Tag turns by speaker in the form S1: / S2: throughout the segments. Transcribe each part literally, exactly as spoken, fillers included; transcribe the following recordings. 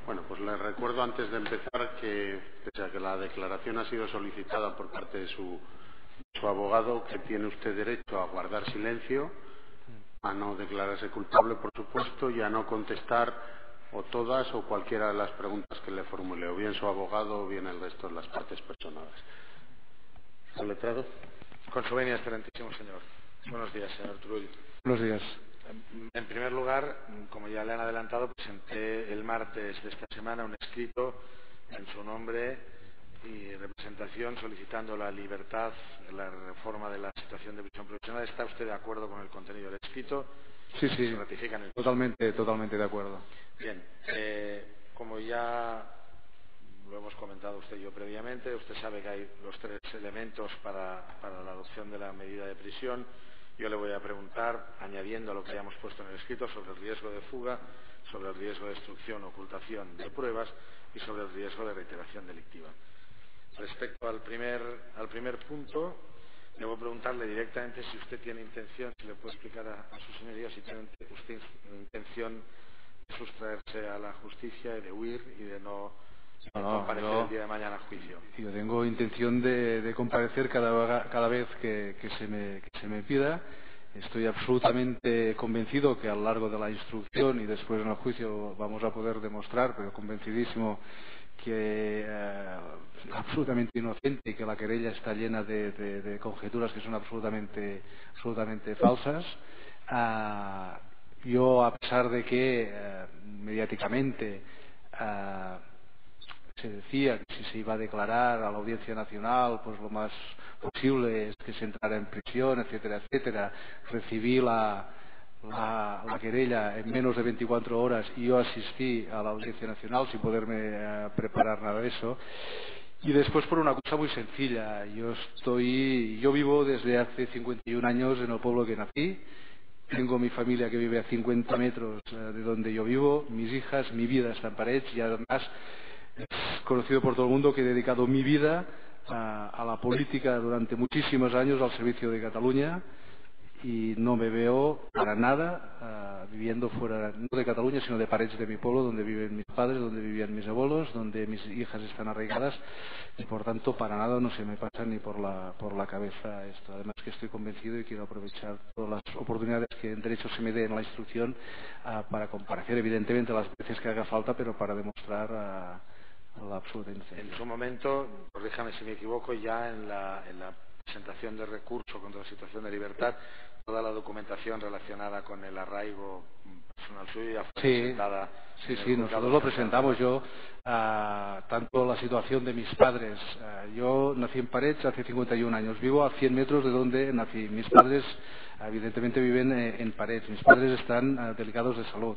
S1: Bueno, pues les recuerdo antes de empezar que, pese a que la declaración ha sido solicitada por parte de su, su abogado, que tiene usted derecho a guardar silencio, a no declararse culpable, por supuesto, y a no contestar o todas o cualquiera de las preguntas que le formule, o bien su abogado o bien el resto de las partes personadas. ¿Señor letrado?
S2: Con su venia, excelentísimo señor. Buenos días, señor Turull.
S3: Buenos días.
S2: En, en primer lugar, como ya le han adelantado, presenté el martes de esta semana un escrito en su nombre y representación solicitando la libertad, la reforma de la situación de prisión provisional. ¿Está usted de acuerdo con el contenido del escrito?
S3: Sí, sí,
S2: ¿Se ratifica en el...
S3: totalmente, totalmente de acuerdo.
S2: Bien, eh, como ya lo hemos comentado usted y yo previamente, usted sabe que hay los tres elementos para, para la adopción de la medida de prisión. Yo le voy a preguntar, añadiendo a lo que hayamos puesto en el escrito, sobre el riesgo de fuga, sobre el riesgo de destrucción o ocultación de pruebas y sobre el riesgo de reiteración delictiva. Respecto al primer, al primer punto, le voy a preguntarle directamente si usted tiene intención, si le puede explicar a, a sus señorías si tiene usted intención de sustraerse a la justicia y de huir y de no,
S3: No,
S2: de
S3: no,
S2: comparecer
S3: yo,
S2: el día de mañana a juicio.
S3: yo tengo intención de, de comparecer cada, vaga- cada vez que, que se me, que se me pida. Estoy absolutamente convencido que a lo largo de la instrucción y después en el juicio vamos a poder demostrar, pero convencidísimo, que eh, absolutamente inocente y que la querella está llena de, de- de conjeturas que son absolutamente, absolutamente falsas. Ah, yo, a pesar de que eh, mediáticamente ah, se decía que si se iba a declarar a la Audiencia Nacional, pues lo más posible es que se entrara en prisión, etcétera, etcétera. Recibí la, la, la querella en menos de veinticuatro horas y yo asistí a la Audiencia Nacional sin poderme eh, preparar nada de eso. Y después por una cosa muy sencilla. Yo estoy, yo vivo desde hace cincuenta y un años en el pueblo que nací. Tengo mi familia que vive a cincuenta metros eh, de donde yo vivo, mis hijas, mi vida está en Parets y además es conocido por todo el mundo que he dedicado mi vida a, a la política durante muchísimos años al servicio de Cataluña y no me veo para nada ah, viviendo fuera, no de Cataluña, sino de Parets, de mi pueblo, donde viven mis padres, donde vivían mis abuelos, donde mis hijas están arraigadas y por tanto para nada no se me pasa ni por la, por la cabeza esto. Además que estoy convencido y quiero aprovechar todas las oportunidades que en derecho se me dé en la instrucción ah, para comparecer, evidentemente las veces que haga falta, pero para demostrar ah, la absoluta inocencia.
S2: En su momento, corríjame si me equivoco, ya en la, en la presentación de recurso contra la situación de libertad, toda la documentación relacionada con el arraigo personal suyo ya fue
S3: Sí,
S2: presentada
S3: sí,
S2: en el
S3: sí,
S2: juzgado
S3: nosotros lo
S2: central,
S3: presentamos.
S2: ¿verdad?
S3: Yo, ah, tanto la situación de mis padres, ah, yo nací en Parets hace cincuenta y un años, vivo a cien metros de donde nací. Mis padres, evidentemente, viven eh, en Parets. Mis padres están ah, delicados de salud.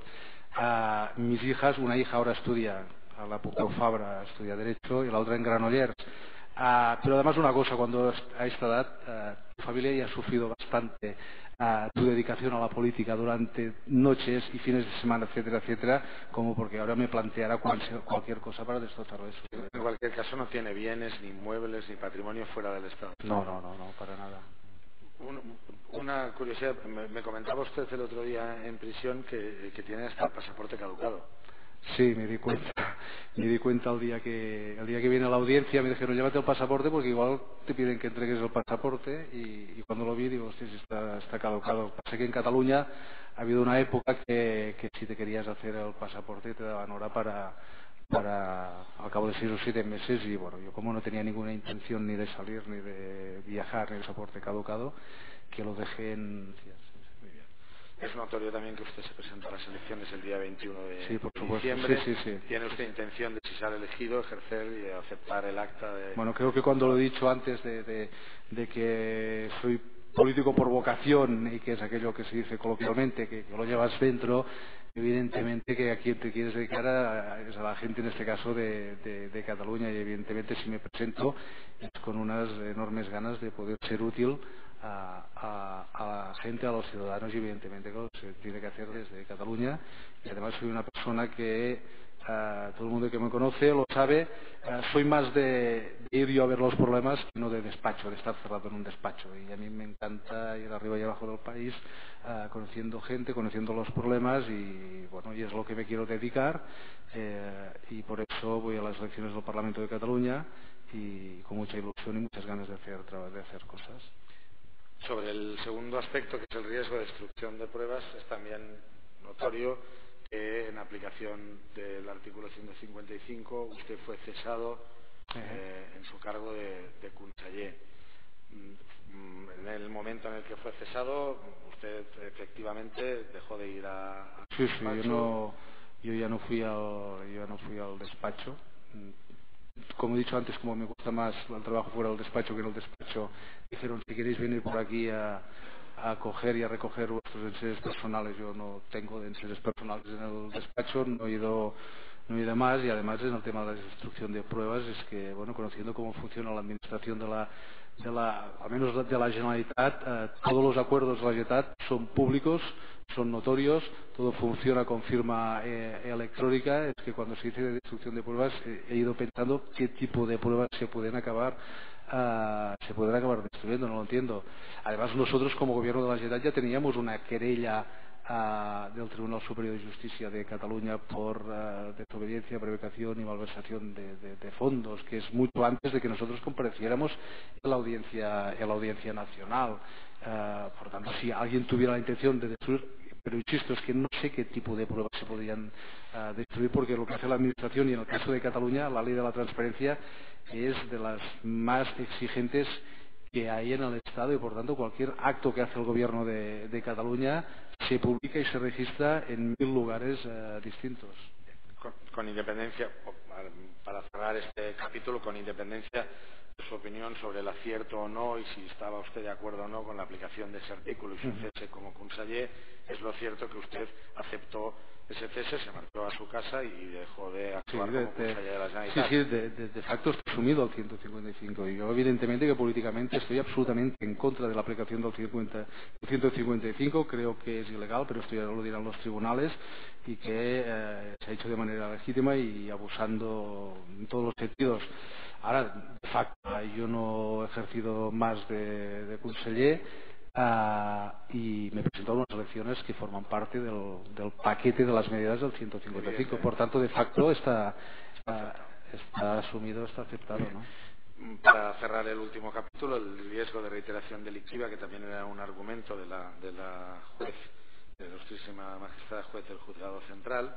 S3: Ah, mis hijas, una hija ahora estudia a la Pompeu Fabra, estudia Derecho, y la otra en Granollers. Ah, pero además una cosa, cuando a esta edad ah, tu familia ya ha sufrido bastante ah, tu dedicación a la política durante noches y fines de semana, etcétera, etcétera, como porque ahora me planteara cual- cualquier cosa para destrozarlo eso.
S2: En cualquier caso, no tiene bienes, ni inmuebles, ni patrimonio fuera del Estado.
S3: No, no, no, no, para nada.
S2: Un- una curiosidad, me, me comentaba usted el otro día en prisión que, que tiene hasta el pasaporte caducado.
S3: Sí, me di cuenta. Me di cuenta el día que el día que viene a la audiencia me dijeron llévate el pasaporte porque igual te piden que entregues el pasaporte y, y cuando lo vi digo hostia, si está, está caducado. Pasa que en Cataluña ha habido una época que, que si te querías hacer el pasaporte te daban hora para para al cabo de seis o siete meses y bueno yo como no tenía ninguna intención ni de salir ni de viajar ni de pasaporte caducado que lo dejé en sí, sí, sí, muy bien.
S2: Es notorio también que usted se presenta a las elecciones el día veintiuno de
S3: Sí, por supuesto, sí,
S2: diciembre.
S3: sí, sí.
S2: ¿Tiene usted intención de, si sale elegido, ejercer y aceptar el acta de...
S3: Bueno, creo que cuando lo he dicho antes de, de- de que soy político por vocación y que es aquello que se dice coloquialmente, que, que lo llevas dentro, evidentemente que a quien te quieres dedicar a- es a la gente, en este caso, de, de- de Cataluña y evidentemente si me presento es con unas enormes ganas de poder ser útil a, a- a la gente, a los ciudadanos y evidentemente que se tiene que hacer desde Cataluña y además soy una persona que Uh, todo el mundo que me conoce lo sabe. Uh, soy más de, de ir yo a ver los problemas que no de despacho, de estar cerrado en un despacho. Y a mí me encanta ir arriba y abajo del país, uh, conociendo gente, conociendo los problemas y bueno, y es lo que me quiero dedicar. Eh, y por eso voy a las elecciones del Parlamento de Cataluña y con mucha ilusión y muchas ganas de hacer, de hacer cosas.
S2: Sobre el segundo aspecto, que es el riesgo de destrucción de pruebas, es también notorio que en aplicación del artículo ciento cincuenta y cinco usted fue cesado eh, en su cargo de, de conseller. En el momento en el que fue cesado, usted efectivamente dejó de ir a... a
S3: sí, sí, yo, no, yo ya no fui al, yo ya no fui al despacho. Como he dicho antes, como me gusta más el trabajo fuera del despacho que en el despacho, dijeron, si queréis venir por aquí a, a coger y a recoger vuestros enseres personales, yo no tengo enseres personales en el despacho, no he ido, no he ido más, y además en el tema de la destrucción de pruebas es que, bueno, conociendo cómo funciona la administración de la, de la al menos de la Generalitat, eh, todos los acuerdos de la Generalitat son públicos, son notorios, todo funciona con firma eh, electrónica. Es que cuando se dice de destrucción de pruebas eh, he ido pensando qué tipo de pruebas se pueden acabar uh, se pueden acabar destruyendo, no lo entiendo. Además, nosotros como Gobierno de la Generalitat ya teníamos una querella uh, del Tribunal Superior de Justicia de Cataluña por uh, desobediencia, prevaricación y malversación de, de, de fondos, que es mucho antes de que nosotros compareciéramos en la audiencia, en la audiencia nacional. Uh, por tanto, si alguien tuviera la intención de destruir, pero insisto, es que no sé qué tipo de pruebas se podrían uh, destruir, porque lo que hace la Administración, y en el caso de Cataluña, la ley de la transparencia es de las más exigentes que hay en el Estado, y por tanto cualquier acto que hace el Gobierno de, de Cataluña se publica y se registra en mil lugares uh, distintos.
S2: Con, con independencia, para cerrar este capítulo, con independencia de su opinión sobre el acierto o no y si estaba usted de acuerdo o no con la aplicación de ese artículo y su cese como conseller, es lo cierto que usted aceptó ese cese, se marchó a su casa y dejó de actuar
S3: sí, de,
S2: como conseller de la Generalitat.
S3: Sí, sí, de, de, de facto está asumido el ciento cincuenta y cinco. Y yo, evidentemente, que políticamente estoy absolutamente en contra de la aplicación del ciento cincuenta y cinco. Creo que es ilegal, pero esto ya lo dirán los tribunales, y que eh, se ha hecho de manera legítima y abusando en todos los sentidos. Ahora, de facto, yo no he ejercido más de, de conseller uh, y me he presentado a unas elecciones que forman parte del, del paquete de las medidas del ciento cincuenta y cinco. Por tanto, de facto está, está, está asumido, está aceptado, ¿no?
S2: Para cerrar el último capítulo, el riesgo de reiteración delictiva, que también era un argumento de la, de la juez, de la ilustrísima magistrada juez del Juzgado Central.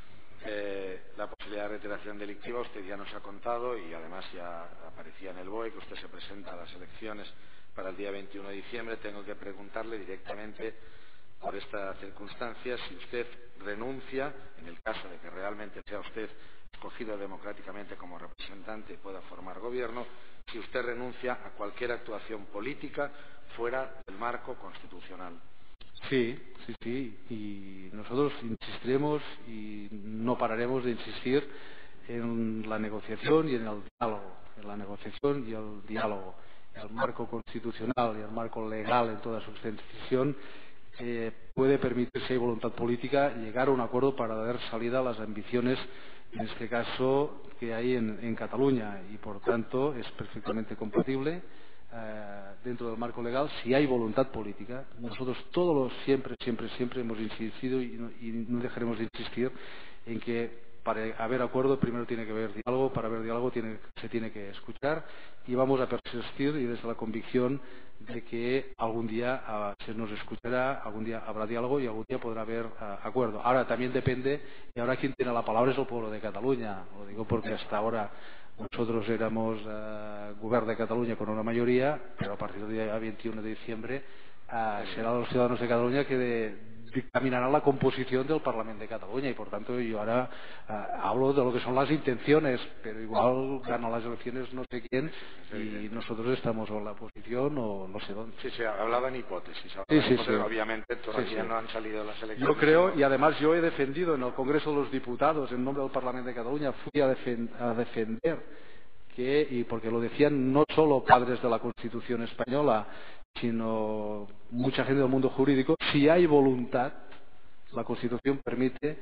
S2: Eh, la posibilidad de reiteración delictiva usted ya nos ha contado, y además ya aparecía en el B O E que usted se presenta a las elecciones para el día veintiuno de diciembre. Tengo que preguntarle directamente por esta circunstancia si usted renuncia, en el caso de que realmente sea usted escogido democráticamente como representante y pueda formar gobierno, si usted renuncia a cualquier actuación política fuera del marco constitucional.
S3: Sí, sí, sí, y nosotros insistiremos y no pararemos de insistir en la negociación y en el diálogo, en la negociación y el diálogo, el marco constitucional y el marco legal en toda su extensión eh, puede permitir, si hay voluntad política, llegar a un acuerdo para dar salida a las ambiciones, en este caso, que hay en, en Cataluña, y por tanto es perfectamente compatible. Uh, dentro del marco legal, si hay voluntad política. Nosotros todos los siempre, siempre, siempre hemos insistido y no, y no dejaremos de insistir en que para haber acuerdo primero tiene que haber diálogo, para haber diálogo tiene, se tiene que escuchar, y vamos a persistir y desde la convicción de que algún día uh, se nos escuchará, algún día habrá diálogo y algún día podrá haber uh, acuerdo. Ahora también depende, y ahora quien tiene la palabra es el pueblo de Cataluña. Lo digo porque hasta ahora nosotros éramos uh, Gobierno de Cataluña con una mayoría, pero a partir del día veintiuno de diciembre uh, serán los ciudadanos de Cataluña que de, dictaminarán la composición del Parlamento de Cataluña, y por tanto yo ahora uh, hablo de lo que son las intenciones, pero igual gana las elecciones no sé quién y nosotros estamos en la oposición o no sé dónde.
S2: Sí, sí, hablaba en hipótesis.
S3: Sí, sí,
S2: hipótesis,
S3: sí.
S2: Obviamente todavía
S3: sí, sí.
S2: no han salido las elecciones.
S3: Yo creo, y además yo he defendido en el Congreso de los Diputados, en nombre del Parlamento de Cataluña, fui a, defen a defender que, y porque lo decían no solo padres de la Constitución española, sino mucha gente del mundo jurídico, si hay voluntad, la Constitución permite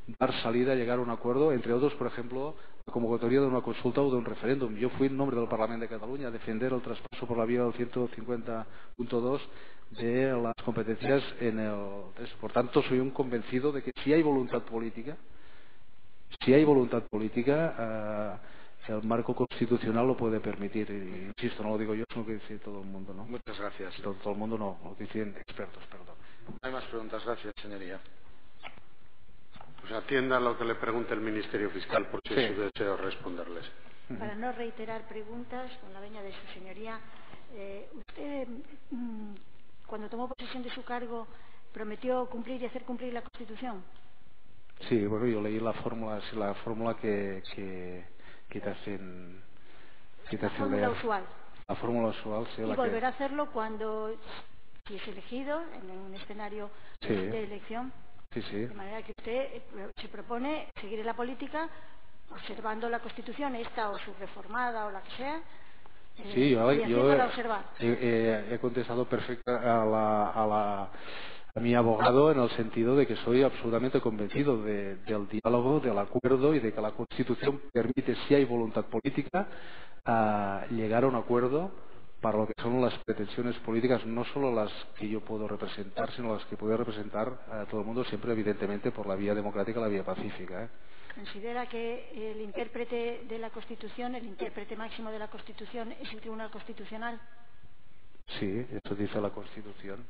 S3: dar salida, llegar a un acuerdo, entre otros, por ejemplo, la convocatoria de una consulta o de un referéndum. Yo fui en nombre del Parlamento de Cataluña a defender el traspaso por la vía del ciento cincuenta punto dos de las competencias en el... Por tanto, soy un convencido de que si hay voluntad política, si hay voluntad política, eh, el marco constitucional lo puede permitir. Y, insisto, no lo digo yo, sino que dice todo el mundo, ¿no?
S2: Muchas gracias.
S3: Todo, todo el mundo no, lo dicen expertos, perdón.
S2: No hay más preguntas. Gracias, señoría.
S1: Pues atienda lo que le pregunte el Ministerio Fiscal, porque
S3: Sí.
S1: es su deseo responderles.
S4: Para no reiterar preguntas, con la veña de su señoría, eh, usted, mmm, cuando tomó posesión de su cargo, prometió cumplir y hacer cumplir la Constitución.
S3: Sí, bueno, yo leí la fórmula, sí, la fórmula que, que, que te hacen, que te
S4: La
S3: hacen
S4: fórmula
S3: leer.
S4: usual.
S3: La fórmula usual, sí.
S4: Y
S3: la
S4: volverá
S3: que...
S4: a hacerlo cuando, si es elegido, en un escenario
S3: Sí.
S4: de elección.
S3: Sí, sí.
S4: De manera que usted eh, se propone seguir en la política observando la Constitución, esta o su reformada o la que sea, eh,
S3: Sí, yo,
S4: y
S3: yo
S4: haciéndola
S3: he,
S4: observar.
S3: he- he contestado perfecta a, la, a, la, a mi abogado en el sentido de que soy absolutamente convencido de, del diálogo, del acuerdo y de que la Constitución permite, si hay voluntad política, a llegar a un acuerdo para lo que son las pretensiones políticas, no solo las que yo puedo representar, sino las que puede representar a todo el mundo, siempre evidentemente por la vía democrática, la vía pacífica, ¿eh?
S4: ¿Considera que el intérprete de la Constitución, el intérprete máximo de la Constitución, es el Tribunal Constitucional?
S3: Sí, eso dice la Constitución.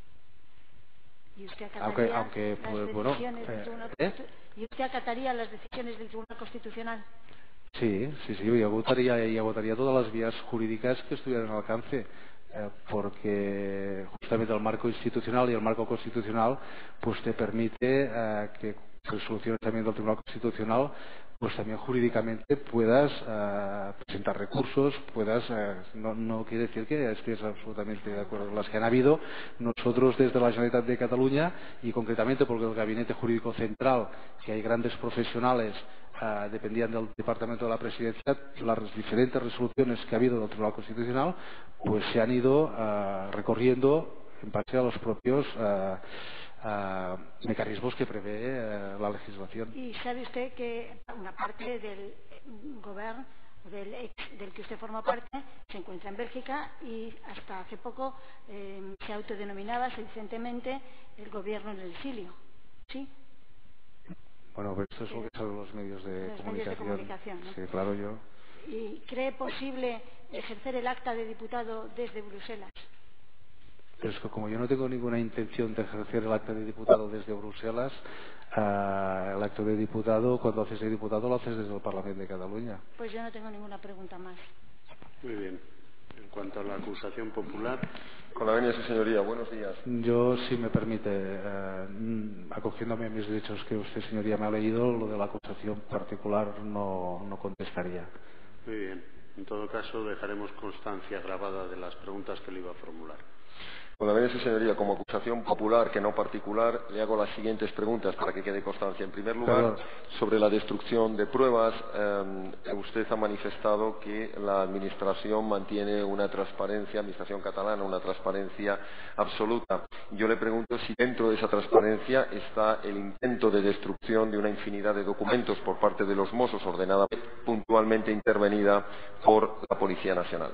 S4: ¿Y usted
S3: Aunque,
S4: acataría,
S3: aunque
S4: las,
S3: pues, bueno,
S4: decisiones del
S3: eh,
S4: Tribunal
S3: ¿eh?
S4: Constitu- ¿Y usted acataría las decisiones del Tribunal Constitucional?
S3: Sí, sí, sí, y agotaría, y agotaría todas las vías jurídicas que estuvieran al alcance, eh, porque justamente el marco institucional y el marco constitucional pues te permite eh, que resoluciones también del Tribunal Constitucional pues también jurídicamente puedas eh, presentar recursos, puedas, eh, no, no quiere decir que estés absolutamente de acuerdo con las que han habido. Nosotros desde la Generalitat de Cataluña y concretamente porque el Gabinete Jurídico Central, que hay grandes profesionales, Uh, dependían del Departamento de la Presidencia, las diferentes resoluciones que ha habido del Tribunal Constitucional pues se han ido uh, recorriendo en base a los propios uh, uh, mecanismos que prevé uh, la legislación.
S4: ¿Y sabe usted que una parte del gobierno del, ex, del que usted forma parte se encuentra en Bélgica y hasta hace poco eh, se autodenominaba suficientemente el gobierno en el exilio? ¿Sí?
S3: Bueno, pues esto es lo que son los medios de
S4: los
S3: comunicación.
S4: medios de comunicación, ¿no?
S3: Sí, claro, yo.
S4: ¿Y cree posible ejercer el acta de diputado desde Bruselas?
S3: Pero es que como yo no tengo ninguna intención de ejercer el acta de diputado desde Bruselas, uh, el acto de diputado, cuando haces de diputado, lo haces desde el Parlamento de Cataluña.
S4: Pues yo no tengo ninguna pregunta más.
S1: Muy bien. En cuanto a la acusación popular.
S5: Con la venia de su señoría, buenos días.
S3: Yo, si me permite, eh, acogiéndome a mis derechos que usted, señoría, me ha leído, lo de la acusación particular no, no contestaría.
S1: Muy bien. En todo caso, dejaremos constancia grabada de las preguntas que le iba a formular.
S5: Con la venia de su señoría, como acusación popular que no particular, le hago las siguientes preguntas para que quede constancia. En primer lugar,
S3: Perdón.
S5: sobre la destrucción de pruebas, eh, usted ha manifestado que la Administración mantiene una transparencia, Administración catalana, una transparencia absoluta. Yo le pregunto si dentro de esa transparencia está el intento de destrucción de una infinidad de documentos por parte de los Mossos, ordenada puntualmente intervenida por la Policía Nacional.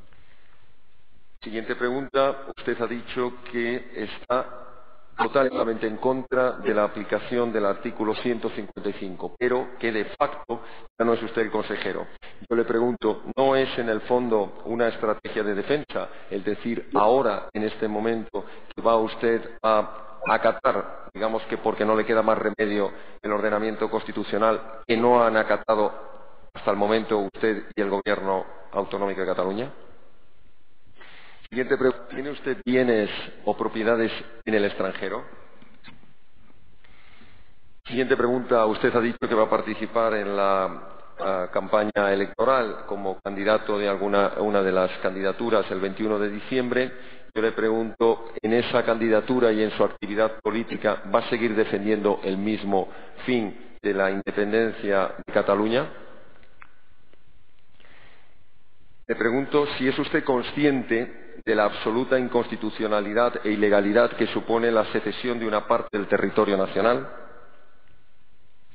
S5: Siguiente pregunta. Usted ha dicho que está totalmente en contra de la aplicación del artículo ciento cincuenta y cinco, pero que de facto ya no es usted el consejero. Yo le pregunto, ¿no es en el fondo una estrategia de defensa? Es decir, ahora, en este momento, que va usted a acatar, digamos que porque no le queda más remedio el ordenamiento constitucional, que no han acatado hasta el momento usted y el Gobierno autonómico de Cataluña. Siguiente pregunta. ¿Tiene usted bienes o propiedades en el extranjero? Siguiente pregunta. Usted ha dicho que va a participar en la uh, campaña electoral como candidato de alguna una de las candidaturas el veintiuno de diciembre. Yo le pregunto, ¿en esa candidatura y en su actividad política va a seguir defendiendo el mismo fin de la independencia de Cataluña? Le pregunto si es usted consciente de la absoluta inconstitucionalidad e ilegalidad que supone la secesión de una parte del territorio nacional.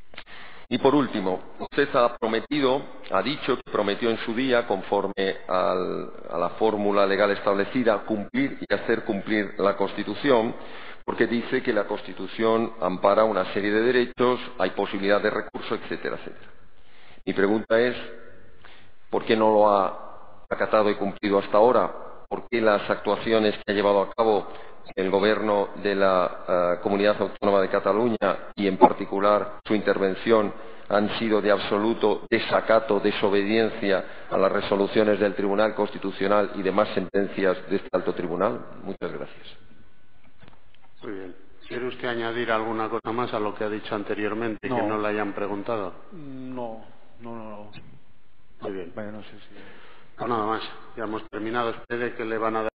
S5: Y por último, usted ha prometido, ha dicho que prometió en su día, conforme al, a la fórmula legal establecida, cumplir y hacer cumplir la Constitución, porque dice que la Constitución ampara una serie de derechos, hay posibilidad de recurso, etcétera, etcétera. Mi pregunta es, ¿por qué no lo ha acatado y cumplido hasta ahora? ¿Por qué las actuaciones que ha llevado a cabo el Gobierno de la uh, Comunidad Autónoma de Cataluña y, en particular, su intervención han sido de absoluto desacato, desobediencia a las resoluciones del Tribunal Constitucional y demás sentencias de este alto tribunal? Muchas gracias.
S1: Muy bien. ¿Quiere usted añadir alguna cosa más a lo que ha dicho anteriormente
S3: no.
S1: que no le hayan preguntado?
S3: No, no, no. no.
S1: Muy bien.
S3: Bueno, no sé si...
S1: Pues nada más. Ya hemos terminado. Espere que le van a dar